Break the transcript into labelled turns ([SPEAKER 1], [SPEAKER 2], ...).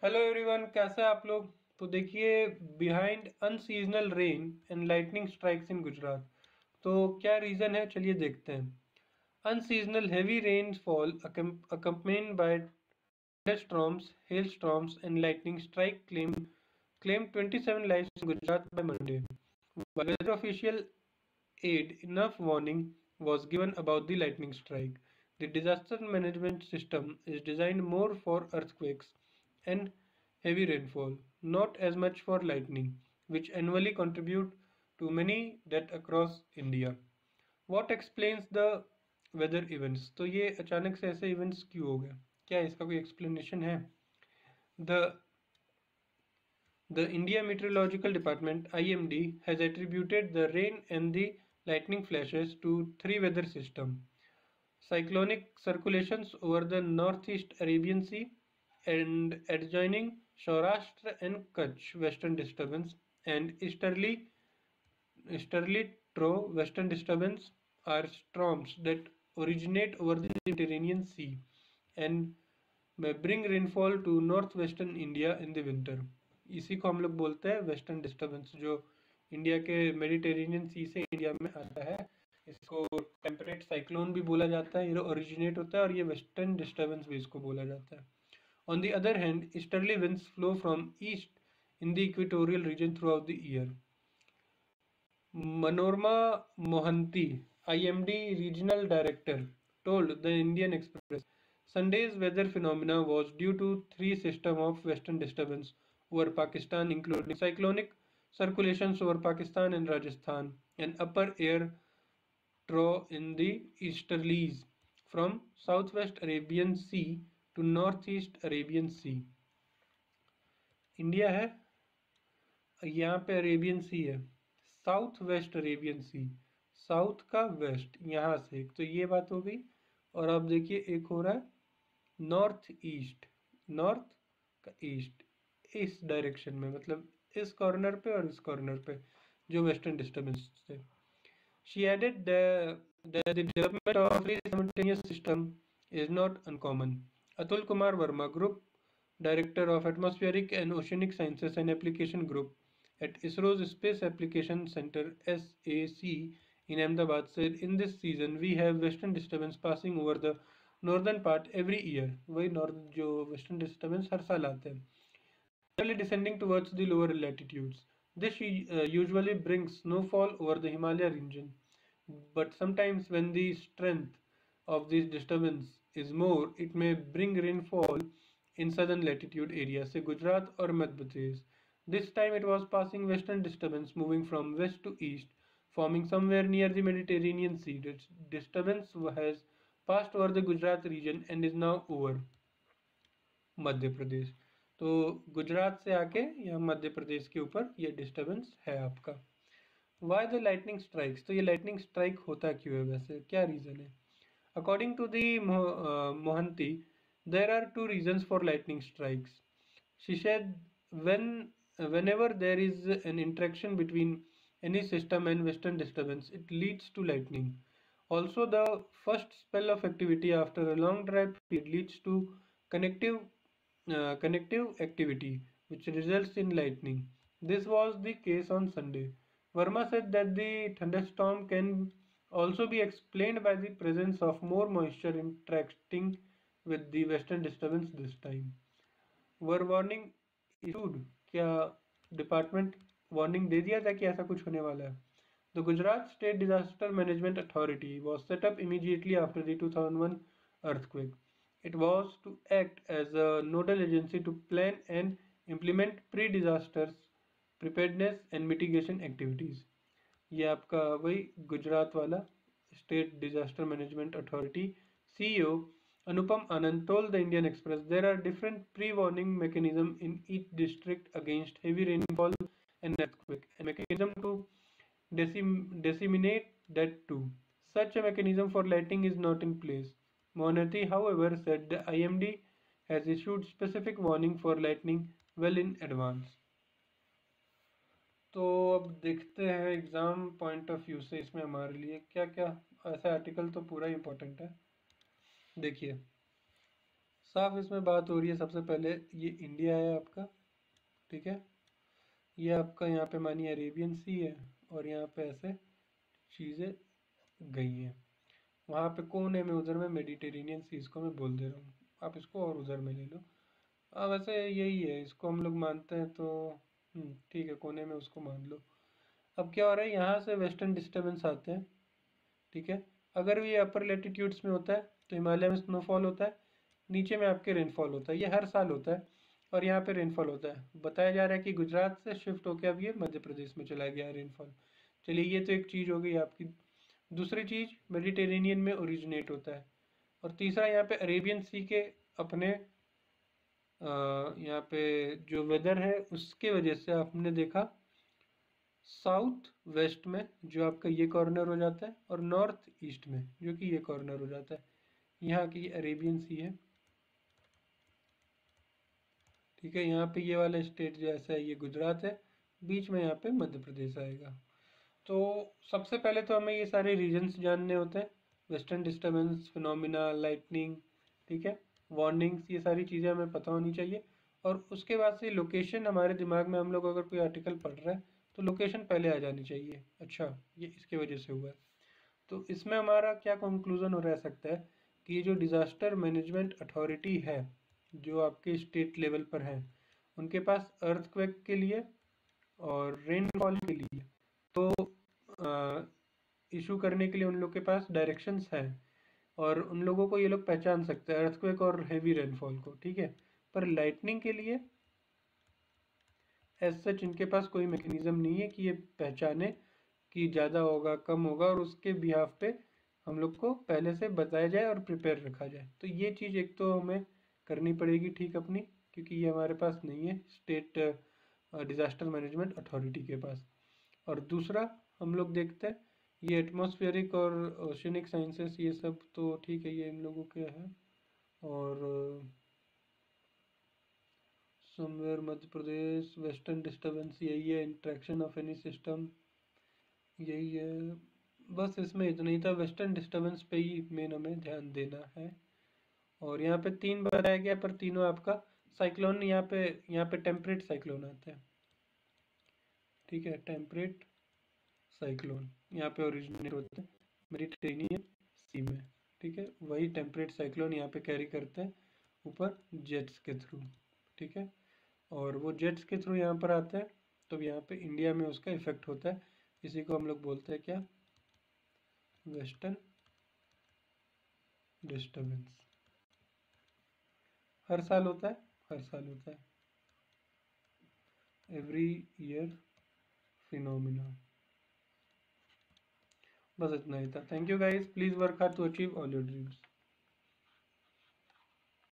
[SPEAKER 1] Hello everyone, कैसे हैं आप लोग। तो देखिए, behind unseasonal rain and lightning strikes in Gujarat. तो क्या रीज़न है, चलिए देखते हैं। Unseasonal heavy rainfall accompanied by thunderstorms, hailstorms and lightning strike claimed 27 lives in Gujarat by Monday. While weather official aid enough warning was given about the lightning strike. The disaster management system is designed more for earthquakes and heavy rainfall, not as much for lightning, which annually contribute to many deaths across India. What explains the weather events? तो ये अचानक से ऐसे events क्यों हो गए, क्या इसका कोई एक्सप्लेनेशन है? The The India Meteorological Department (IMD) has attributed the rain and the lightning flashes to three weather systems: cyclonic circulations over the northeast Arabian Sea and adjoining Saurashtra and Kutch western disturbance, and easterly trough western disturbance are storms that originate over the Mediterranean Sea and may bring rainfall to northwestern India in the winter. इसी को हम लोग बोलते हैं western disturbance, जो India के Mediterranean sea से India में आता है। इसको टेम्परेट साइक्लोन भी बोला जाता है, ये ओरिजिनेट होता है, और ये वेस्टर्न डिस्टर्बेंस भी इसको बोला जाता है। On the other hand, easterly winds flow from east in the equatorial region throughout the year. Manorma Mohanty, IMD Regional Director, told the Indian Express Sunday's weather phenomena was due to three systems of western disturbance over Pakistan, including cyclonic circulations over Pakistan and Rajasthan, and upper air trough in the easterlies from southwest Arabian Sea to northeast Arabian Sea. India है, यहाँ पे Arabian sea है, south west Arabian sea, south का west यहाँ से एक, तो ये बात हो गई। और अब देखिए एक हो रहा है नॉर्थ ईस्ट, नॉर्थ का ईस्ट, इस डायरेक्शन में, मतलब इस कॉर्नर पे और इस कॉर्नर पे जो वेस्टर्न डिस्टर्बेंस थे। She added that the development of a simultaneous system is not uncommon. Atul Kumar Verma, Group Director of Atmospheric and Oceanic Sciences and Application Group at ISRO's Space Application Center (SAC) in Ahmedabad, said, "In this season, we have western disturbance passing over the northern part every year." वही north जो western disturbance हर साल आते हैं, gradually descending towards the lower latitudes. This usually brings snowfall over the Himalaya region, but sometimes when the strength of this disturbance is more, it may bring rainfall in southern latitude areas, say Gujarat or Madhya Pradesh. This time it was passing western disturbance moving from west to east, forming somewhere near the Mediterranean Sea. The disturbance has passed over the Gujarat region and is now over Madhya Pradesh. तो गुजरात से आके यहाँ मध्य प्रदेश के ऊपर ये disturbance है आपका। Why the lightning strikes, तो ये लाइटनिंग स्ट्राइक होता क्यों है, वैसे क्या रीज़न है? According to the Mohanty, there are two reasons for lightning strikes. She said, whenever there is an interaction between any system and western disturbance, it leads to lightning. Also, the first spell of activity after a long dry period leads to connective connective activity, which results in lightning. This was the case on Sunday. Verma said that the thunderstorm can also be explained by the presence of more moisture interacting with the western disturbance this time. Were warning issued, क्या department warning दे दिया था कि ऐसा कुछ होने वाला है? The Gujarat state disaster management authority was set up immediately after the 2001 earthquake. It was to act as a nodal agency to plan and implement pre-disasters preparedness and mitigation activities. ये आपका वही गुजरात वाला state disaster management authority CEO Anupam Anand told the Indian Express there are different pre-warning mechanisms in each district against heavy rainfall and earthquake, and mechanism to disseminate that too. Such a mechanism for lighting is not in place. Mohanty, however, said the IMD has issued specific warning for lightning well in advance. तो अब देखते हैं exam point of view से इसमें हमारे लिए क्या क्या, ऐसा आर्टिकल तो पूरा इंपॉर्टेंट है। देखिए, साफ इसमें बात हो रही है। सबसे पहले ये इंडिया है आपका, ठीक है। ये आपका यहाँ पे मानिए अरेबियन सी है, और यहाँ पे ऐसे चीज़ें गई हैं। वहाँ पे कोने में उधर में मेडिटेरेनियन सी, इसको मैं बोल दे रहा हूँ, आप इसको और उधर में ले लो। वैसे यही है, इसको हम लोग मानते हैं तो ठीक है, कोने में उसको मान लो। अब क्या हो रहा है, यहाँ से वेस्टर्न डिस्टर्बेंस आते हैं, ठीक है। अगर ये अपर लेटीट्यूड्स में होता है तो हिमालय में स्नोफॉल होता है, नीचे में आपके रेनफॉल होता है, ये हर साल होता है। और यहाँ पे रेनफॉल होता है, बताया जा रहा है कि गुजरात से शिफ्ट होकर अब ये मध्य प्रदेश में चला गया है रेनफॉल। चलिए, ये तो एक चीज़ हो गई आपकी। दूसरी चीज़, मेडिटेरेनियन में ओरिजिनेट होता है। और तीसरा, यहाँ पे अरेबियन सी के अपने यहाँ पे जो वेदर है उसके वजह से आपने देखा साउथ वेस्ट में जो आपका ये कॉर्नर हो जाता है, और नॉर्थ ईस्ट में जो कि ये कॉर्नर हो जाता है। यहाँ की अरेबियन सी है, ठीक है। यहाँ पे ये वाला स्टेट जो ऐसा है ये गुजरात है, बीच में यहाँ पे मध्य प्रदेश आएगा। तो सबसे पहले तो हमें ये सारे रीजन्स जानने होते हैं, वेस्टर्न डिस्टर्बेंस, फिनोमिना, लाइटनिंग, ठीक है, वार्निंग्स, ये सारी चीज़ें हमें पता होनी चाहिए। और उसके बाद से लोकेशन हमारे दिमाग में, हम लोग अगर कोई आर्टिकल पढ़ रहे हैं तो लोकेशन पहले आ जानी चाहिए। अच्छा, ये इसके वजह से हुआ है। तो इसमें हमारा क्या कंक्लूजन हो रह सकता है कि ये जो डिज़ास्टर मैनेजमेंट अथॉरिटी है जो आपके स्टेट लेवल पर है, उनके पास अर्थक्वेक के लिए और रेनफॉल के लिए तो इशू करने के लिए उन लोग के पास डायरेक्शंस हैं, और उन लोगों को ये लोग पहचान सकते हैं अर्थक्वेक और हेवी रेनफॉल को, ठीक है। पर लाइटनिंग के लिए एज सच इनके पास कोई मैकेनिज्म नहीं है कि ये पहचाने कि ज़्यादा होगा कम होगा, और उसके बिहाफ पे हम लोग को पहले से बताया जाए और प्रिपेयर रखा जाए। तो ये चीज़ एक तो हमें करनी पड़ेगी ठीक अपनी, क्योंकि ये हमारे पास नहीं है स्टेट डिज़ास्टर मैनेजमेंट अथॉरिटी के पास। और दूसरा, हम लोग देखते हैं ये एटमॉस्फेरिक और ओशनिक साइंसेस, ये सब तो ठीक है, ये इन लोगों के है। और somewhere Madhya Pradesh, western disturbance यही है, इंट्रैक्शन ऑफ एनी सिस्टम यही है। बस इसमें इतना ही था, वेस्टर्न डिस्टर्बेंस पे ही मेन हमें ध्यान देना है। और यहाँ पे तीन बताया गया, पर तीनों आपका साइक्लोन, यहाँ पे टेम्परेट साइक्लोन आता है, ठीक है। टेम्परेट साइक्लोन यहाँ पे ओरिजिनेट होते हैं मेडिटेरेनियन सी में, ठीक है। वही टेम्परेट साइक्लोन यहाँ पे कैरी करते हैं ऊपर जेट्स के थ्रू, ठीक है। और वो जेट्स के थ्रू यहाँ पर आते हैं, तो यहाँ पे इंडिया में उसका इफेक्ट होता है। इसी को हम लोग बोलते हैं क्या, वेस्टर्न डिस्टर्बेंस। हर साल होता है, हर साल होता है, एवरी ईयर फिनोमिना। बस इतना ही था। Thank you guys, please work hard to achieve all your dreams.